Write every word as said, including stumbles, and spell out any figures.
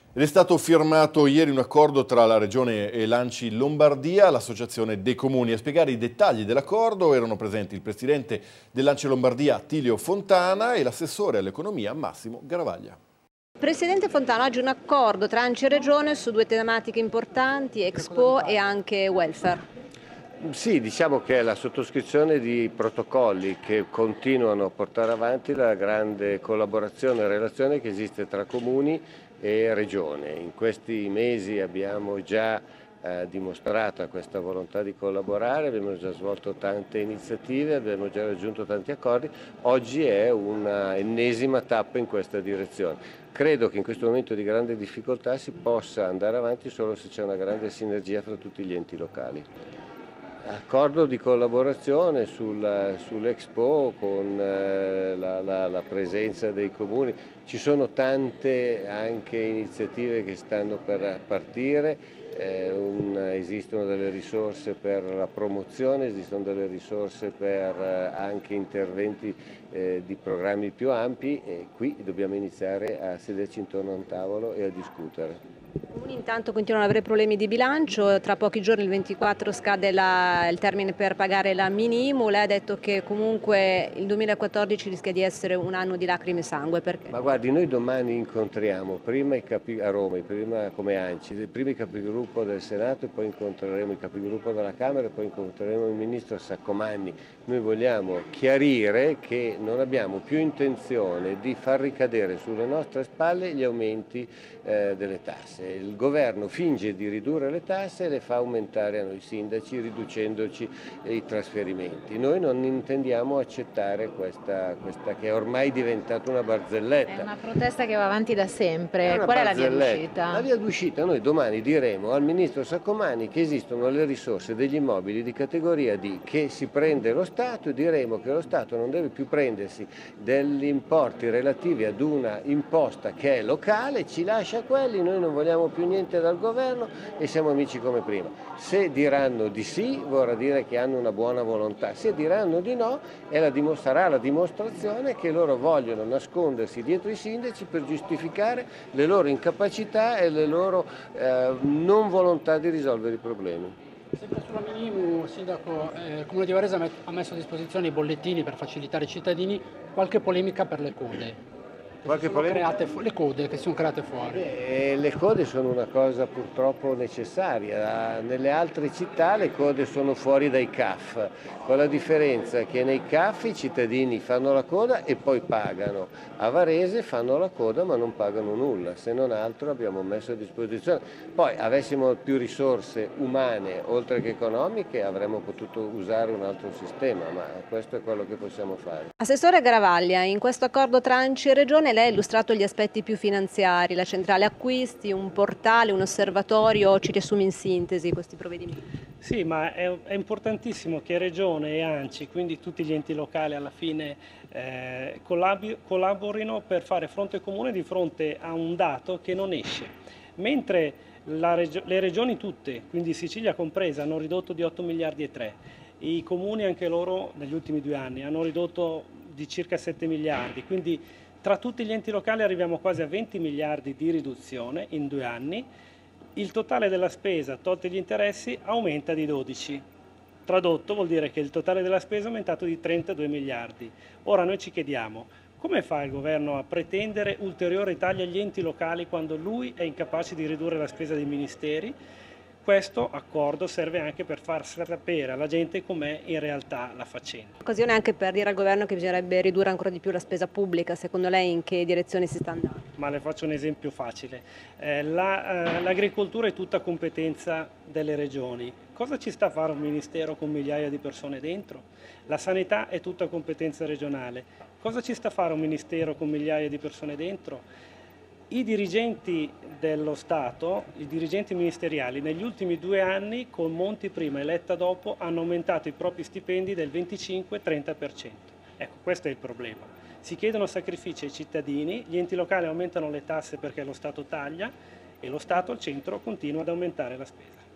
Ed è stato firmato ieri un accordo tra la Regione e l'Anci Lombardia, l'Associazione dei Comuni. A spiegare i dettagli dell'accordo erano presenti il presidente dell'Anci Lombardia Attilio Fontana e l'assessore all'economia Massimo Garavaglia. Presidente Fontana, oggi un accordo tra Anci e Regione su due tematiche importanti, Expo e anche welfare. Sì, diciamo che è la sottoscrizione di protocolli che continuano a portare avanti la grande collaborazione e relazione che esiste tra comuni e regione. In questi mesi abbiamo già eh, dimostrato questa volontà di collaborare, abbiamo già svolto tante iniziative, abbiamo già raggiunto tanti accordi, oggi è un'ennesima tappa in questa direzione. Credo che in questo momento di grande difficoltà si possa andare avanti solo se c'è una grande sinergia fra tutti gli enti locali. Accordo di collaborazione sul, sull'Expo con eh, la, la, la presenza dei comuni, ci sono tante anche iniziative che stanno per partire, eh, un, esistono delle risorse per la promozione, esistono delle risorse per eh, anche interventi eh, di programmi più ampi e qui dobbiamo iniziare a sederci intorno a un tavolo e a discutere. I comuni intanto continuano ad avere problemi di bilancio, tra pochi giorni il ventiquattro scade la, il termine per pagare la Mini-I M U, lei ha detto che comunque il duemilaquattordici rischia di essere un anno di lacrime e sangue. Perché? Ma guardi, noi domani incontriamo prima i capi, a Roma, prima come Anci, prima i capigruppo del Senato e poi incontreremo i capigruppo della Camera e poi incontreremo il ministro Saccomanni. Noi vogliamo chiarire che non abbiamo più intenzione di far ricadere sulle nostre spalle gli aumenti eh, delle tasse. Il governo finge di ridurre le tasse e le fa aumentare a noi sindaci riducendoci i trasferimenti. Noi non intendiamo accettare questa, questa che è ormai diventata una barzelletta. È una protesta che va avanti da sempre. È Qual è la via d'uscita? La via d'uscita, noi domani diremo al ministro Saccomanni che esistono le risorse degli immobili di categoria D che si prende lo Stato e diremo che lo Stato non deve più prendersi degli importi relativi ad una imposta che è locale, ci lascia quelli, noi non vogliamo più niente dal governo e siamo amici come prima. Se diranno di sì vorrà dire che hanno una buona volontà, se diranno di no è la sarà la dimostrazione che loro vogliono nascondersi dietro i sindaci per giustificare le loro incapacità e le loro eh, non volontà di risolvere i problemi. Sempre sulla Mini-I M U, Sindaco, eh, il Comune di Varese ha messo a disposizione i bollettini per facilitare i cittadini, qualche polemica per le code. Qualche polemica? Create, le code che si sono create fuori. Eh, le code sono una cosa purtroppo necessaria, nelle altre città le code sono fuori dai C A F, con la differenza che nei C A F i cittadini fanno la coda e poi pagano, a Varese fanno la coda ma non pagano nulla, se non altro abbiamo messo a disposizione. Poi avessimo più risorse umane oltre che economiche avremmo potuto usare un altro sistema, ma questo è quello che possiamo fare. Assessore Garavaglia, in questo accordo tra Anci e Regione lei ha illustrato gli aspetti più finanziari, la centrale acquisti, un portale, un osservatorio, ci riassumi in sintesi questi provvedimenti? Sì, ma è, è importantissimo che Regione e Anci, quindi tutti gli enti locali alla fine eh, collaborino per fare fronte comune di fronte a un dato che non esce. Mentre la regio le regioni tutte, quindi Sicilia compresa, hanno ridotto di otto miliardi e tre, i comuni anche loro negli ultimi due anni hanno ridotto di circa sette miliardi, quindi tra tutti gli enti locali arriviamo quasi a venti miliardi di riduzione in due anni, il totale della spesa, tolti gli interessi, aumenta di dodici. Tradotto vuol dire che il totale della spesa è aumentato di trentadue miliardi. Ora noi ci chiediamo, come fa il governo a pretendere ulteriori tagli agli enti locali quando lui è incapace di ridurre la spesa dei ministeri? Questo accordo serve anche per far sapere alla gente com'è in realtà la faccenda. Occasione anche per dire al governo che bisognerebbe ridurre ancora di più la spesa pubblica, secondo lei in che direzione si sta andando? Ma le faccio un esempio facile. Eh, l'agricoltura la, eh, è tutta competenza delle regioni. Cosa ci sta a fare un ministero con migliaia di persone dentro? La sanità è tutta competenza regionale. Cosa ci sta a fare un ministero con migliaia di persone dentro? I dirigenti dello Stato, i dirigenti ministeriali, negli ultimi due anni, con Monti prima e Letta dopo, hanno aumentato i propri stipendi del venticinque trenta per cento. Ecco, questo è il problema. Si chiedono sacrifici ai cittadini, gli enti locali aumentano le tasse perché lo Stato taglia e lo Stato al centro continua ad aumentare la spesa.